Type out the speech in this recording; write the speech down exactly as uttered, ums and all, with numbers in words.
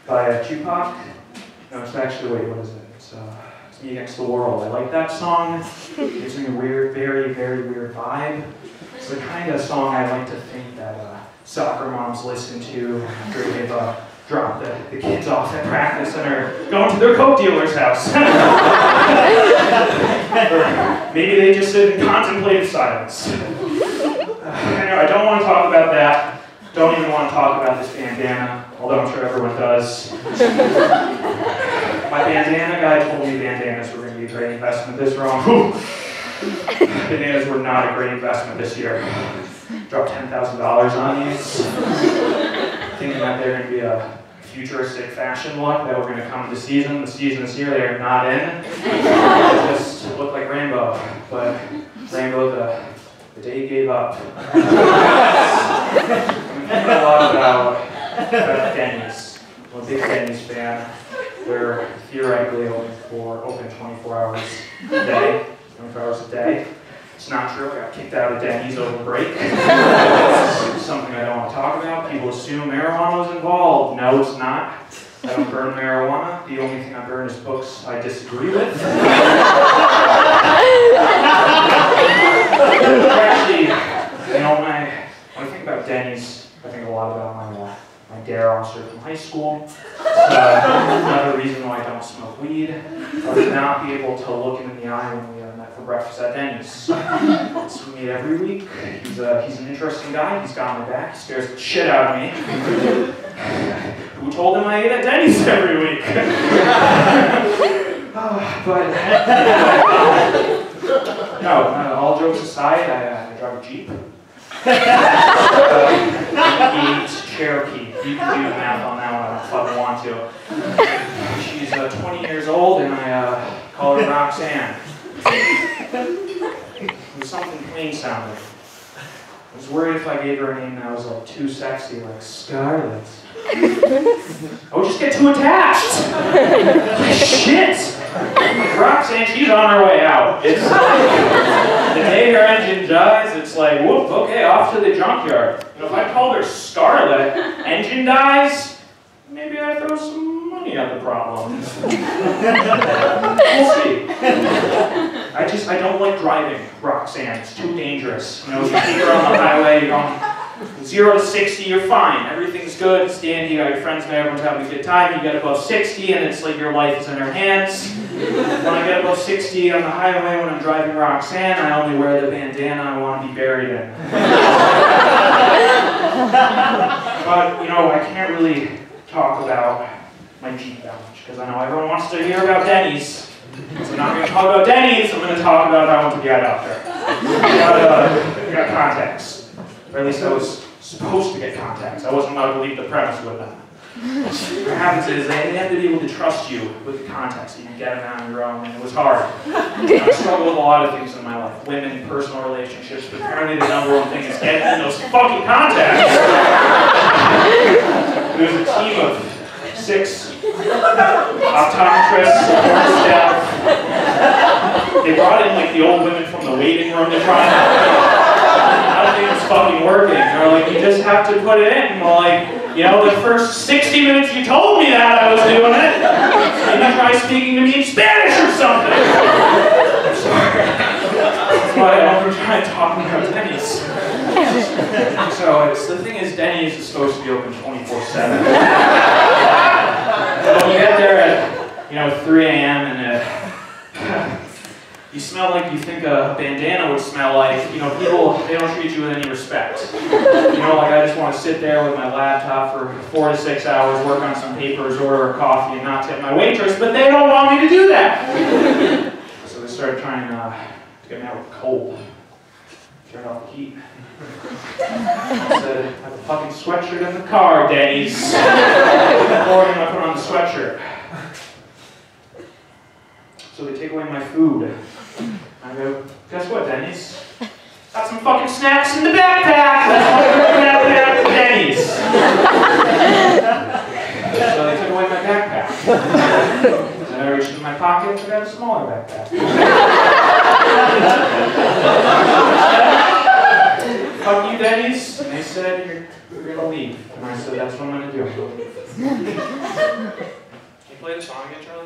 by uh, Tupac. No, it's actually, wait, what is it? It's, uh, it's Me Against the World. I like that song. It gives me a weird, very, very weird vibe. It's the kind of song I like to think that uh, soccer moms listen to after they've uh, dropped the, the kids off at practice and are going to their coke dealer's house. Or maybe they just sit in contemplative silence. Anyway, I don't want to talk about that. Don't even want to talk about this bandana, although I'm sure everyone does. My bandana guy told me bandanas were going to be a great investment this wrong. Bananas were not a great investment this year. Dropped ten thousand dollars on these, thinking that they're going to be a futuristic fashion look that we're going to come to the season. The season this year, they are not in. They just look like Rainbow, but Rainbow, the, the day he gave up. I'm thinking a lot about, about Denny's. I'm a big Denny's fan. They're theoretically open for open twenty-four hours a day. twenty-four hours a day. It's not true. I got kicked out of Denny's over break. It's something I don't want to talk about. People assume marijuana was involved. No, it's not. I don't burn marijuana. The only thing I burn is books I disagree with. Actually, you know, when I, when I think about Denny's, I think a lot about my, uh, my dare officer from high school. It's uh, another reason why I don't smoke weed. I would not be able to look him in the eye when we uh, met for breakfast at Denny's. We meet every week. He's, uh, he's an interesting guy. He's got my back. He scares the shit out of me. Who told him I ate at Denny's every week? uh, but, no, uh, all jokes aside, I, uh, I drive a Jeep. uh, eight Cherokee. You can do the math on that one. I don't fucking want to. She's uh, twenty years old, and I uh, call her Roxanne. It was something plain sounding. I was worried if I gave her a name that was like too sexy, like Scarlet. I would just get too attached. Shit! Roxanne, she's on her way out. It's the day her engine dies, it's like, whoop, okay, off to the junkyard. You know, if I called her Scarlet, engine dies, maybe I'd throw some money at the problem. We'll see. I just, I don't like driving Roxanne. It's too dangerous. You know, you take her on the highway, you're going zero to sixty, you're fine. Everything's good, it's dandy, you got your friends there, everyone's having a good time. You get above sixty, and it's like your life is in her hands. When I get above sixty on the highway, when I'm driving Roxanne, I only wear the bandana I want to be buried in. But, you know, I can't really talk about my Jeep that much, because I know everyone wants to hear about Denny's. So I'm not going to talk about Denny's, I'm going to talk about how I want to get out there. I got, uh, I got contacts. Or at least I was supposed to get contacts. I wasn't allowed to leave the premise with them. What happens is they have to be able to trust you with the contacts. You can get them on your own, and it was hard. I struggled with a lot of things in my life. Women, personal relationships, but apparently the number one thing is getting in those fucking contacts. There was a team of six optometrists, support staff. They brought in like the old women from the waiting room to try and I don't think it's fucking working. They're like, you just have to put it in. Well, like, you know, the first sixty minutes you told me that I was doing it. Maybe try speaking to me in Spanish or something. I'm sorry. That's why I don't try talking about Denny's. So it's, the thing is, Denny's is supposed to be open twenty-four seven. When you get there at, you know, three A M and uh, you smell like you think a bandana would smell like, you know, people, they don't treat you with any respect. You know, like I just want to sit there with my laptop for four to six hours, work on some papers, order a coffee, and not tip my waitress, but they don't want me to do that. So they started trying uh, to get me out with cold. Turn off the heat. I said, I have a fucking sweatshirt in the car, Denny's. Fordham, I put on the sweatshirt. So they take away my food. I go, guess what, Denny's? Got some fucking snacks in the backpack! Let's put the backpack to Denny's! So they took away my backpack. Then I reached in my pocket and got a smaller backpack. Fuck you, Denny's. And they said, you're, you're gonna leave. And I said, that's what I'm gonna do. Can you play the song again, Charlie?